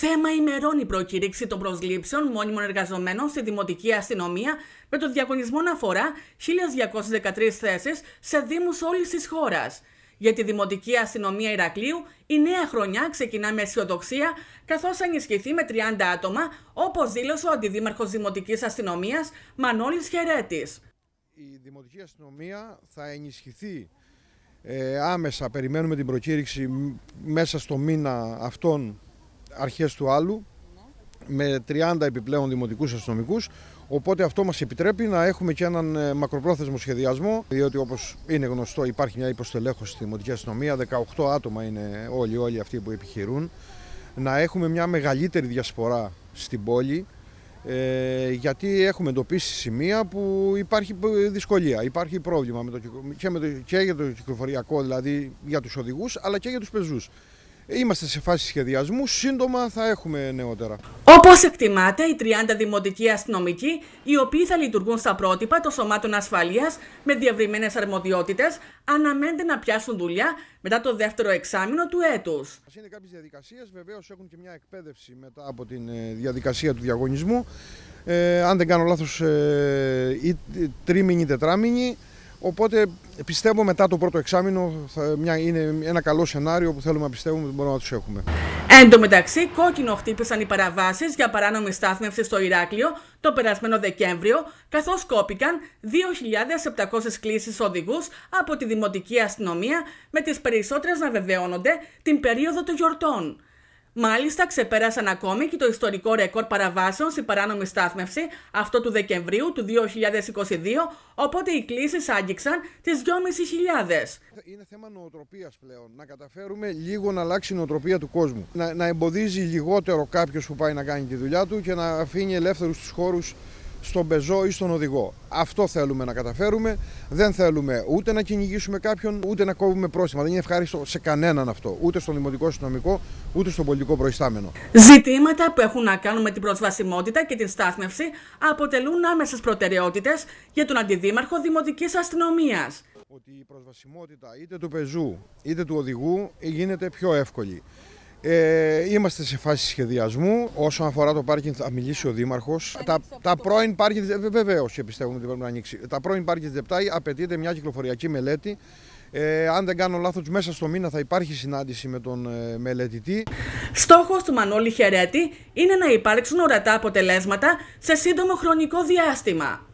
Θέμα ημερών η προκήρυξη των προσλήψεων μόνιμων εργαζομένων στη Δημοτική Αστυνομία με το διαγωνισμό να αφορά 1.213 θέσεις σε δήμους όλης της χώρας. Για τη Δημοτική Αστυνομία Ηρακλείου, η νέα χρονιά ξεκινά με αισιοδοξία, καθώς θα ενισχυθεί με 30 άτομα, όπως δήλωσε ο Αντιδήμαρχος Δημοτικής Αστυνομίας Μανώλης Χερέτης. Η Δημοτική Αστυνομία θα ενισχυθεί άμεσα, περιμένουμε την προκήρυξη μέσα στο μήνα αυτόν, αρχές του άλλου, με 30 επιπλέον δημοτικούς αστυνομικούς, οπότε αυτό μας επιτρέπει να έχουμε και έναν μακροπρόθεσμο σχεδιασμό, διότι όπως είναι γνωστό υπάρχει μια υποστελέχωση στη Δημοτική Αστυνομία, 18 άτομα είναι όλοι αυτοί που επιχειρούν, να έχουμε μια μεγαλύτερη διασπορά στην πόλη, γιατί έχουμε εντοπίσει σημεία που υπάρχει δυσκολία, υπάρχει πρόβλημα και για το κυκλοφοριακό, δηλαδή για τους οδηγούς, αλλά και για τους πεζούς. Είμαστε σε φάση σχεδιασμού, σύντομα θα έχουμε νεότερα. Όπως εκτιμάται, οι 30 δημοτικοί αστυνομικοί, οι οποίοι θα λειτουργούν στα πρότυπα των σωμάτων ασφαλείας με διευρυμένες αρμοδιότητες, αναμένεται να πιάσουν δουλειά μετά το δεύτερο εξάμηνο του έτους. Είναι κάποιες διαδικασίες, βεβαίως έχουν και μια εκπαίδευση μετά από τη διαδικασία του διαγωνισμού. Αν δεν κάνω λάθος, ή τρίμηνη, τετράμηνη. Οπότε πιστεύω μετά το πρώτο εξάμηνο είναι ένα καλό σενάριο που θέλουμε να πιστεύουμε ότι μπορούμε να τους έχουμε. Εν τω μεταξύ, κόκκινο χτύπησαν οι παραβάσεις για παράνομη στάθμευση στο Ηράκλειο το περασμένο Δεκέμβριο, καθώς κόπηκαν 2.700 κλήσεις οδηγούς από τη Δημοτική Αστυνομία, με τις περισσότερες να βεβαιώνονται την περίοδο των γιορτών. Μάλιστα, ξεπέρασαν ακόμη και το ιστορικό ρεκόρ παραβάσεων στην παράνομη στάθμευση, αυτό του Δεκεμβρίου του 2022, οπότε οι κλήσεις άγγιξαν τις 2.500. Είναι θέμα νοοτροπίας πλέον, να καταφέρουμε λίγο να αλλάξει η νοοτροπία του κόσμου. Να εμποδίζει λιγότερο κάποιος που πάει να κάνει τη δουλειά του και να αφήνει ελεύθερους τους χώρους στον πεζό ή στον οδηγό. Αυτό θέλουμε να καταφέρουμε. Δεν θέλουμε ούτε να κυνηγήσουμε κάποιον, ούτε να κόβουμε πρόστιμα. Δεν είναι ευχάριστο σε κανέναν αυτό. Ούτε στον δημοτικό αστυνομικό, ούτε στον πολιτικό προϊστάμενο. Ζητήματα που έχουν να κάνουν με την προσβασιμότητα και την στάθμευση αποτελούν άμεσες προτεραιότητες για τον Αντιδήμαρχο Δημοτικής Αστυνομίας. Ότι η προσβασιμότητα είτε του πεζού είτε του οδηγού γίνεται πιο εύκολη. Είμαστε σε φάση σχεδιασμού. Όσον αφορά το πάρκινγκ, θα μιλήσει ο Δήμαρχος. Τα πρώην πάρκινγκ, βεβαίως και πιστεύουμε ότι πρέπει να ανοίξει. Τα πρώην πάρκινγκ Δεπτάη απαιτείται μια κυκλοφοριακή μελέτη. Αν δεν κάνω λάθος, μέσα στο μήνα θα υπάρχει συνάντηση με τον μελετητή. Στόχος του Μανώλη Χερέτη είναι να υπάρξουν ορατά αποτελέσματα σε σύντομο χρονικό διάστημα.